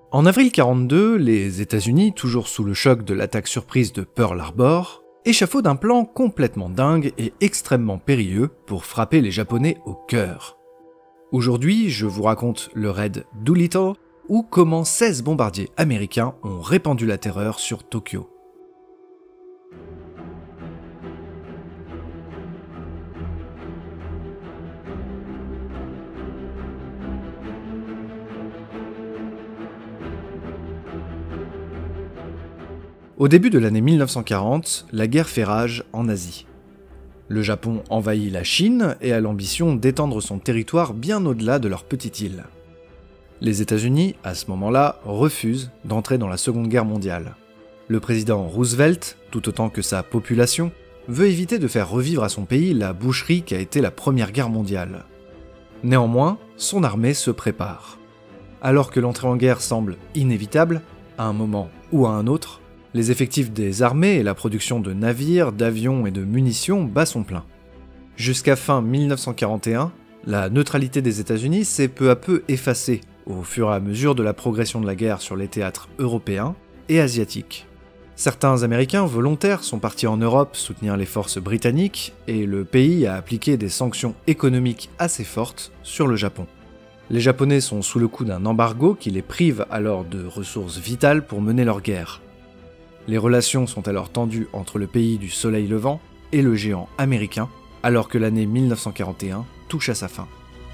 En avril 1942, les États-Unis, toujours sous le choc de l'attaque surprise de Pearl Harbor, échafaudent un plan complètement dingue et extrêmement périlleux pour frapper les Japonais au cœur. Aujourd'hui, je vous raconte le raid Doolittle, ou comment 16 bombardiers américains ont répandu la terreur sur Tokyo. Au début de l'année 1940, la guerre fait rage en Asie. Le Japon envahit la Chine et a l'ambition d'étendre son territoire bien au-delà de leur petite île. Les États-Unis, à ce moment-là, refusent d'entrer dans la Seconde Guerre mondiale. Le président Roosevelt, tout autant que sa population, veut éviter de faire revivre à son pays la boucherie qu'a été la Première Guerre mondiale. Néanmoins, son armée se prépare. Alors que l'entrée en guerre semble inévitable, à un moment ou à un autre, les effectifs des armées et la production de navires, d'avions et de munitions bat son plein. Jusqu'à fin 1941, la neutralité des États-Unis s'est peu à peu effacée au fur et à mesure de la progression de la guerre sur les théâtres européens et asiatiques. Certains Américains volontaires sont partis en Europe soutenir les forces britanniques et le pays a appliqué des sanctions économiques assez fortes sur le Japon. Les Japonais sont sous le coup d'un embargo qui les prive alors de ressources vitales pour mener leur guerre. Les relations sont alors tendues entre le pays du soleil levant et le géant américain, alors que l'année 1941 touche à sa fin.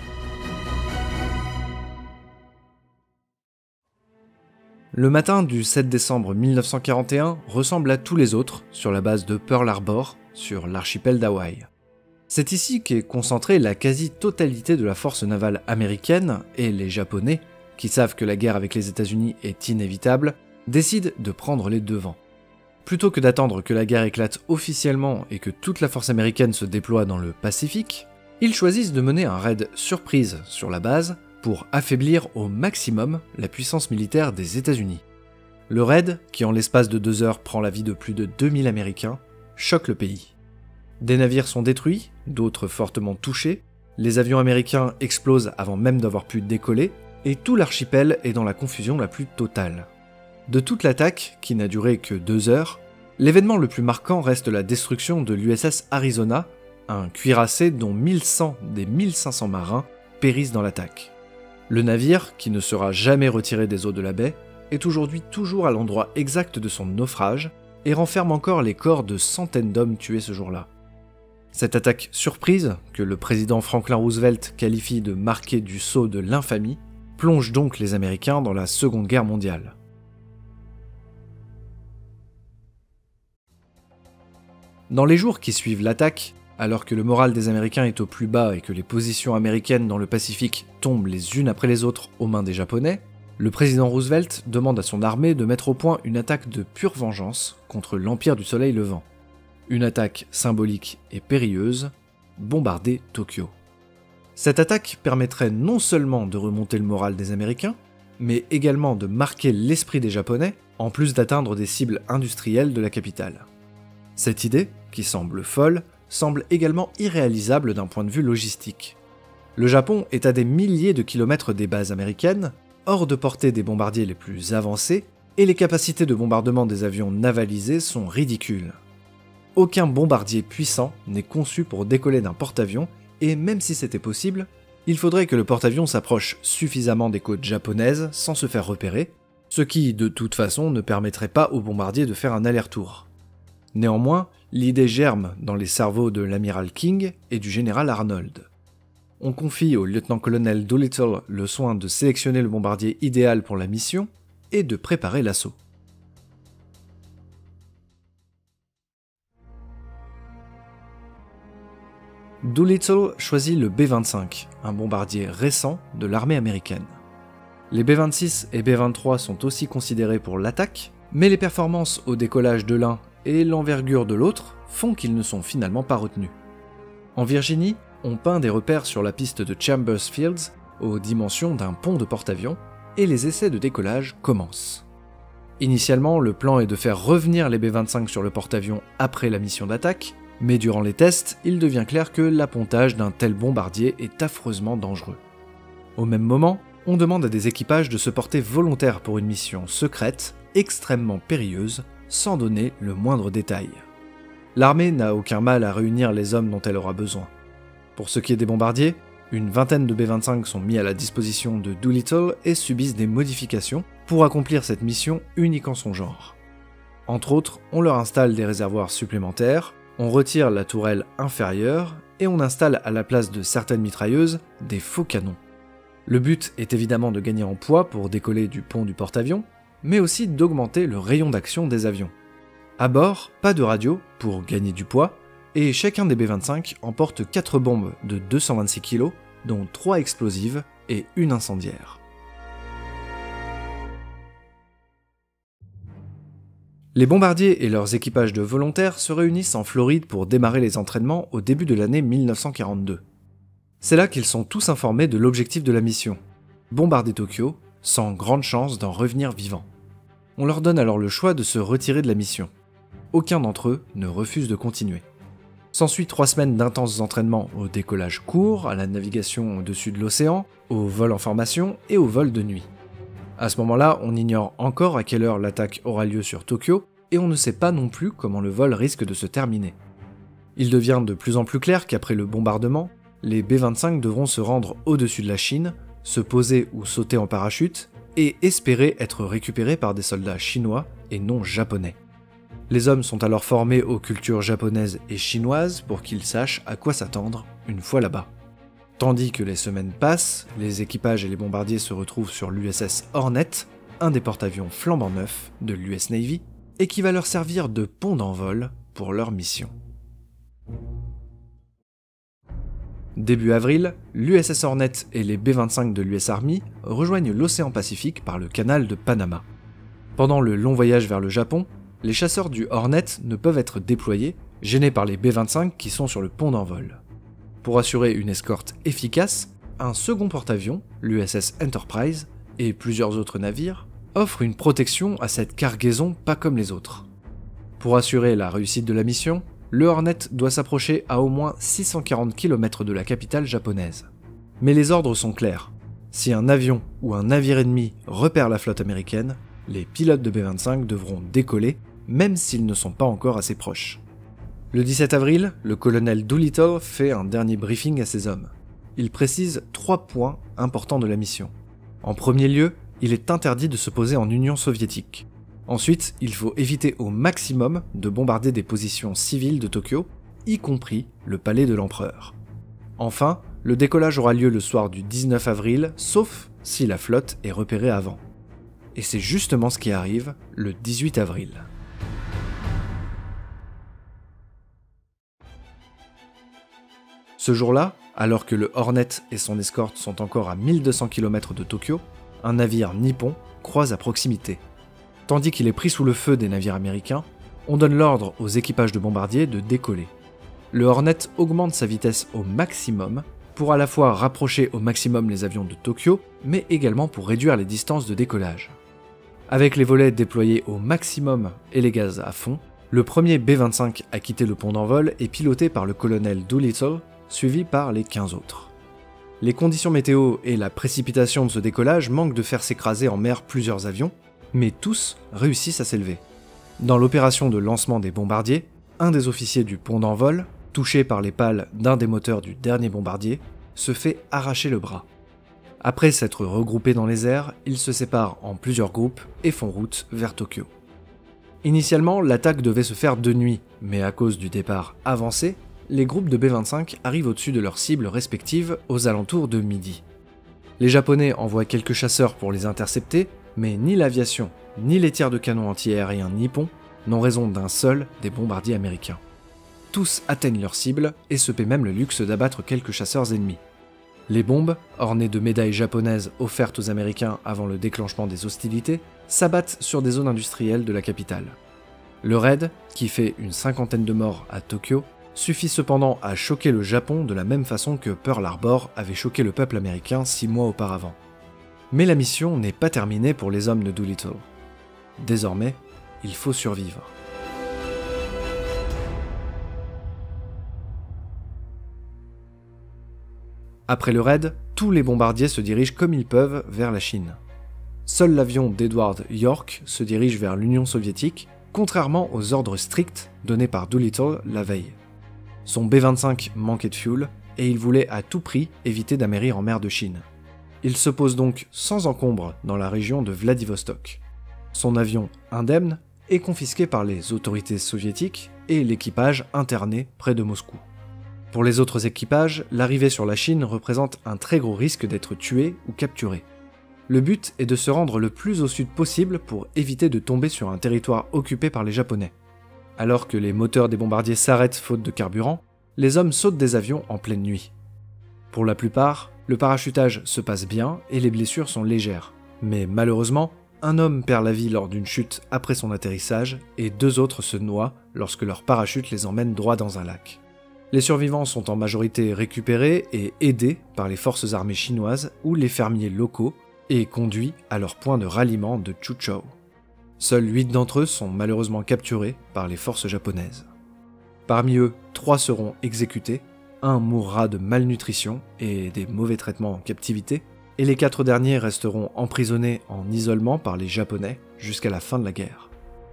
Le matin du 7 décembre 1941 ressemble à tous les autres sur la base de Pearl Harbor, sur l'archipel d'Hawaï. C'est ici qu'est concentrée la quasi-totalité de la force navale américaine et les Japonais, qui savent que la guerre avec les États-Unis est inévitable, décident de prendre les devants. Plutôt que d'attendre que la guerre éclate officiellement et que toute la force américaine se déploie dans le Pacifique, ils choisissent de mener un raid surprise sur la base pour affaiblir au maximum la puissance militaire des États-Unis. Le raid, qui en l'espace de 2 heures prend la vie de plus de 2000 Américains, choque le pays. Des navires sont détruits, d'autres fortement touchés, les avions américains explosent avant même d'avoir pu décoller, et tout l'archipel est dans la confusion la plus totale. De toute l'attaque, qui n'a duré que 2 heures, l'événement le plus marquant reste la destruction de l'USS Arizona, un cuirassé dont 1100 des 1500 marins périssent dans l'attaque. Le navire, qui ne sera jamais retiré des eaux de la baie, est aujourd'hui toujours à l'endroit exact de son naufrage et renferme encore les corps de centaines d'hommes tués ce jour-là. Cette attaque surprise, que le président Franklin Roosevelt qualifie de marquée du sceau de l'infamie, plonge donc les Américains dans la Seconde Guerre mondiale. Dans les jours qui suivent l'attaque, alors que le moral des Américains est au plus bas et que les positions américaines dans le Pacifique tombent les unes après les autres aux mains des Japonais, le président Roosevelt demande à son armée de mettre au point une attaque de pure vengeance contre l'Empire du Soleil Levant. Une attaque symbolique et périlleuse, bombarder Tokyo. Cette attaque permettrait non seulement de remonter le moral des Américains, mais également de marquer l'esprit des Japonais, en plus d'atteindre des cibles industrielles de la capitale. Cette idée, qui semble folle, semble également irréalisable d'un point de vue logistique. Le Japon est à des milliers de kilomètres des bases américaines, hors de portée des bombardiers les plus avancés, et les capacités de bombardement des avions navalisés sont ridicules. Aucun bombardier puissant n'est conçu pour décoller d'un porte-avions, et même si c'était possible, il faudrait que le porte-avions s'approche suffisamment des côtes japonaises sans se faire repérer, ce qui, de toute façon, ne permettrait pas aux bombardiers de faire un aller-retour. Néanmoins, l'idée germe dans les cerveaux de l'amiral King et du général Arnold. On confie au lieutenant-colonel Doolittle le soin de sélectionner le bombardier idéal pour la mission et de préparer l'assaut. Doolittle choisit le B-25, un bombardier récent de l'armée américaine. Les B-26 et B-23 sont aussi considérés pour l'attaque, mais les performances au décollage de l'un et l'envergure de l'autre font qu'ils ne sont finalement pas retenus. En Virginie, on peint des repères sur la piste de Chambers Fields aux dimensions d'un pont de porte-avions et les essais de décollage commencent. Initialement, le plan est de faire revenir les B-25 sur le porte-avions après la mission d'attaque, mais durant les tests, il devient clair que l'appontage d'un tel bombardier est affreusement dangereux. Au même moment, on demande à des équipages de se porter volontaires pour une mission secrète, extrêmement périlleuse, sans donner le moindre détail. L'armée n'a aucun mal à réunir les hommes dont elle aura besoin. Pour ce qui est des bombardiers, une vingtaine de B-25 sont mis à la disposition de Doolittle et subissent des modifications pour accomplir cette mission unique en son genre. Entre autres, on leur installe des réservoirs supplémentaires, on retire la tourelle inférieure et on installe à la place de certaines mitrailleuses des faux canons. Le but est évidemment de gagner en poids pour décoller du pont du porte-avions, mais aussi d'augmenter le rayon d'action des avions. À bord, pas de radio pour gagner du poids, et chacun des B-25 emporte 4 bombes de 226 kg, dont 3 explosives et une incendiaire. Les bombardiers et leurs équipages de volontaires se réunissent en Floride pour démarrer les entraînements au début de l'année 1942. C'est là qu'ils sont tous informés de l'objectif de la mission, bombarder Tokyo, sans grande chance d'en revenir vivant. On leur donne alors le choix de se retirer de la mission. Aucun d'entre eux ne refuse de continuer. S'ensuit 3 semaines d'intenses entraînements au décollage court, à la navigation au-dessus de l'océan, au vol en formation et au vol de nuit. À ce moment-là, on ignore encore à quelle heure l'attaque aura lieu sur Tokyo, et on ne sait pas non plus comment le vol risque de se terminer. Il devient de plus en plus clair qu'après le bombardement, les B-25 devront se rendre au-dessus de la Chine, se poser ou sauter en parachute, et espérer être récupérés par des soldats chinois et non japonais. Les hommes sont alors formés aux cultures japonaises et chinoises pour qu'ils sachent à quoi s'attendre une fois là-bas. Tandis que les semaines passent, les équipages et les bombardiers se retrouvent sur l'USS Hornet, un des porte-avions flambant neufs de l'US Navy, et qui va leur servir de pont d'envol pour leur mission. Début avril, l'USS Hornet et les B-25 de l'US Army rejoignent l'océan Pacifique par le canal de Panama. Pendant le long voyage vers le Japon, les chasseurs du Hornet ne peuvent être déployés, gênés par les B-25 qui sont sur le pont d'envol. Pour assurer une escorte efficace, un second porte-avions, l'USS Enterprise, et plusieurs autres navires, offrent une protection à cette cargaison pas comme les autres. Pour assurer la réussite de la mission, le Hornet doit s'approcher à au moins 640 km de la capitale japonaise. Mais les ordres sont clairs. Si un avion ou un navire ennemi repère la flotte américaine, les pilotes de B-25 devront décoller, même s'ils ne sont pas encore assez proches. Le 17 avril, le colonel Doolittle fait un dernier briefing à ses hommes. Il précise 3 points importants de la mission. En premier lieu, il est interdit de se poser en Union soviétique. Ensuite, il faut éviter au maximum de bombarder des positions civiles de Tokyo, y compris le palais de l'empereur. Enfin, le décollage aura lieu le soir du 19 avril, sauf si la flotte est repérée avant. Et c'est justement ce qui arrive le 18 avril. Ce jour-là, alors que le Hornet et son escorte sont encore à 1200 km de Tokyo, un navire nippon croise à proximité. Tandis qu'il est pris sous le feu des navires américains, on donne l'ordre aux équipages de bombardiers de décoller. Le Hornet augmente sa vitesse au maximum pour à la fois rapprocher au maximum les avions de Tokyo, mais également pour réduire les distances de décollage. Avec les volets déployés au maximum et les gaz à fond, le premier B-25 à quitter le pont d'envol est piloté par le colonel Doolittle, suivi par les 15 autres. Les conditions météo et la précipitation de ce décollage manquent de faire s'écraser en mer plusieurs avions, mais tous réussissent à s'élever. Dans l'opération de lancement des bombardiers, un des officiers du pont d'envol, touché par les pales d'un des moteurs du dernier bombardier, se fait arracher le bras. Après s'être regroupés dans les airs, ils se séparent en plusieurs groupes et font route vers Tokyo. Initialement, l'attaque devait se faire de nuit, mais à cause du départ avancé, les groupes de B-25 arrivent au-dessus de leurs cibles respectives aux alentours de midi. Les Japonais envoient quelques chasseurs pour les intercepter, mais ni l'aviation, ni les tirs de canon anti-aériens nippons n'ont raison d'un seul des bombardiers américains. Tous atteignent leur cible et se paient même le luxe d'abattre quelques chasseurs ennemis. Les bombes, ornées de médailles japonaises offertes aux Américains avant le déclenchement des hostilités, s'abattent sur des zones industrielles de la capitale. Le raid, qui fait une 50aine de morts à Tokyo, suffit cependant à choquer le Japon de la même façon que Pearl Harbor avait choqué le peuple américain 6 mois auparavant. Mais la mission n'est pas terminée pour les hommes de Doolittle. Désormais, il faut survivre. Après le raid, tous les bombardiers se dirigent comme ils peuvent vers la Chine. Seul l'avion d'Edward York se dirige vers l'Union soviétique, contrairement aux ordres stricts donnés par Doolittle la veille. Son B-25 manquait de fuel et il voulait à tout prix éviter d'amerrir en mer de Chine. Il se pose donc sans encombre dans la région de Vladivostok. Son avion, indemne, est confisqué par les autorités soviétiques et l'équipage interné près de Moscou. Pour les autres équipages, l'arrivée sur la Chine représente un très gros risque d'être tué ou capturé. Le but est de se rendre le plus au sud possible pour éviter de tomber sur un territoire occupé par les Japonais. Alors que les moteurs des bombardiers s'arrêtent faute de carburant, les hommes sautent des avions en pleine nuit. Pour la plupart, le parachutage se passe bien et les blessures sont légères. Mais malheureusement, un homme perd la vie lors d'une chute après son atterrissage et 2 autres se noient lorsque leur parachute les emmène droit dans un lac. Les survivants sont en majorité récupérés et aidés par les forces armées chinoises ou les fermiers locaux et conduits à leur point de ralliement de Chuzhou. Seuls 8 d'entre eux sont malheureusement capturés par les forces japonaises. Parmi eux, 3 seront exécutés, 1 mourra de malnutrition et des mauvais traitements en captivité, et les 4 derniers resteront emprisonnés en isolement par les Japonais jusqu'à la fin de la guerre.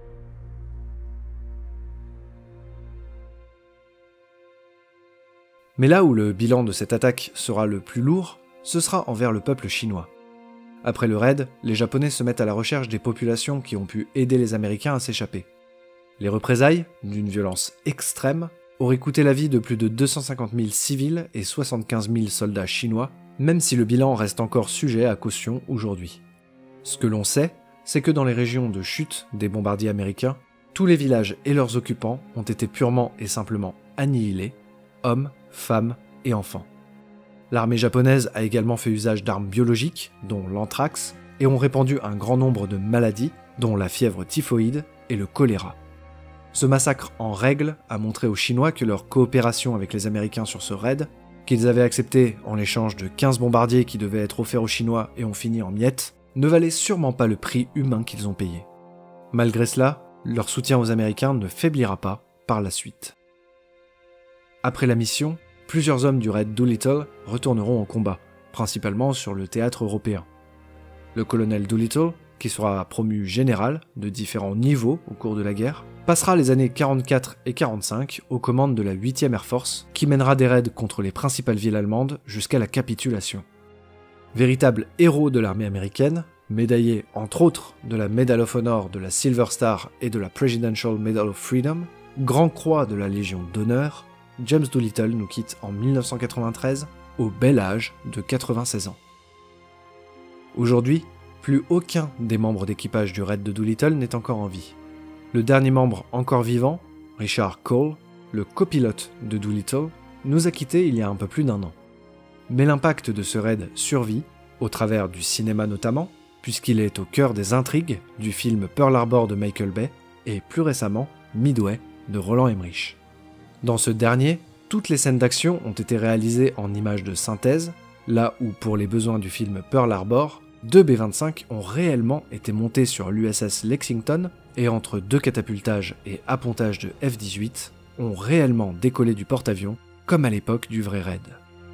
Mais là où le bilan de cette attaque sera le plus lourd, ce sera envers le peuple chinois. Après le raid, les Japonais se mettent à la recherche des populations qui ont pu aider les Américains à s'échapper. Les représailles, d'une violence extrême, auraient coûté la vie de plus de 250 000 civils et 75 000 soldats chinois, même si le bilan reste encore sujet à caution aujourd'hui. Ce que l'on sait, c'est que dans les régions de chute des bombardiers américains, tous les villages et leurs occupants ont été purement et simplement annihilés, hommes, femmes et enfants. L'armée japonaise a également fait usage d'armes biologiques, dont l'anthrax, et ont répandu un grand nombre de maladies, dont la fièvre typhoïde et le choléra. Ce massacre en règle a montré aux Chinois que leur coopération avec les Américains sur ce raid, qu'ils avaient accepté en l'échange de 15 bombardiers qui devaient être offerts aux Chinois et ont fini en miettes, ne valait sûrement pas le prix humain qu'ils ont payé. Malgré cela, leur soutien aux Américains ne faiblira pas par la suite. Après la mission, plusieurs hommes du raid Doolittle retourneront au combat, principalement sur le théâtre européen. Le colonel Doolittle, qui sera promu général de différents niveaux au cours de la guerre, passera les années 44 et 45 aux commandes de la 8e Air Force, qui mènera des raids contre les principales villes allemandes jusqu'à la capitulation. Véritable héros de l'armée américaine, médaillé entre autres de la Medal of Honor, de la Silver Star et de la Presidential Medal of Freedom, Grand Croix de la Légion d'honneur, James Doolittle nous quitte en 1993 au bel âge de 96 ans. Aujourd'hui, plus aucun des membres d'équipage du raid de Doolittle n'est encore en vie. Le dernier membre encore vivant, Richard Cole, le copilote de Doolittle, nous a quittés il y a un peu plus d'1 an. Mais l'impact de ce raid survit, au travers du cinéma notamment, puisqu'il est au cœur des intrigues du film Pearl Harbor de Michael Bay et plus récemment Midway de Roland Emmerich. Dans ce dernier, toutes les scènes d'action ont été réalisées en images de synthèse, là où pour les besoins du film Pearl Harbor, 2 B-25 ont réellement été montés sur l'USS Lexington et entre 2 catapultages et appontages de F-18, ont réellement décollé du porte-avions comme à l'époque du vrai raid.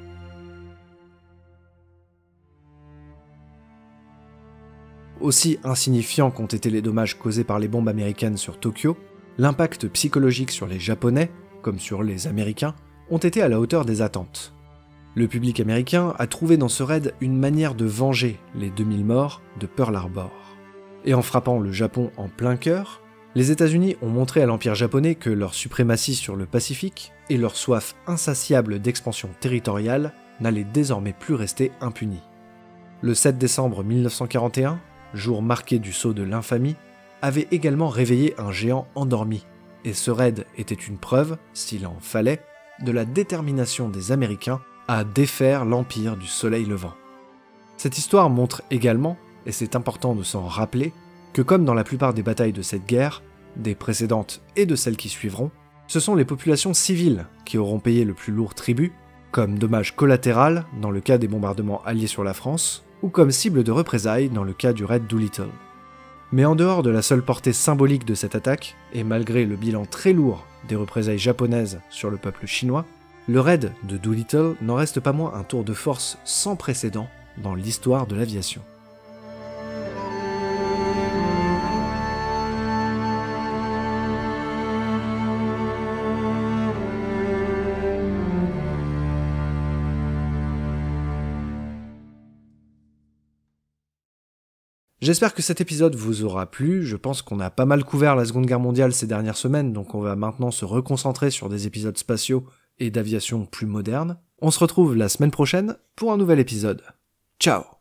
Aussi insignifiants qu'ont été les dommages causés par les bombes américaines sur Tokyo, l'impact psychologique sur les Japonais, comme sur les Américains, ont été à la hauteur des attentes. Le public américain a trouvé dans ce raid une manière de venger les 2000 morts de Pearl Harbor. Et en frappant le Japon en plein cœur, les États-Unis ont montré à l'Empire japonais que leur suprématie sur le Pacifique et leur soif insatiable d'expansion territoriale n'allaient désormais plus rester impunis. Le 7 décembre 1941, jour marqué du sceau de l'infamie, avait également réveillé un géant endormi, et ce raid était une preuve, s'il en fallait, de la détermination des Américains à défaire l'Empire du Soleil Levant. Cette histoire montre également, et c'est important de s'en rappeler, que comme dans la plupart des batailles de cette guerre, des précédentes et de celles qui suivront, ce sont les populations civiles qui auront payé le plus lourd tribut, comme dommage collatéral dans le cas des bombardements alliés sur la France, ou comme cible de représailles dans le cas du raid Doolittle. Mais en dehors de la seule portée symbolique de cette attaque, et malgré le bilan très lourd des représailles japonaises sur le peuple chinois, Le raid de Doolittle n'en reste pas moins un tour de force sans précédent dans l'histoire de l'aviation. J'espère que cet épisode vous aura plu, je pense qu'on a pas mal couvert la Seconde Guerre mondiale ces dernières semaines, donc on va maintenant se reconcentrer sur des épisodes spatiaux et d'aviation plus modernes. On se retrouve la semaine prochaine pour un nouvel épisode. Ciao!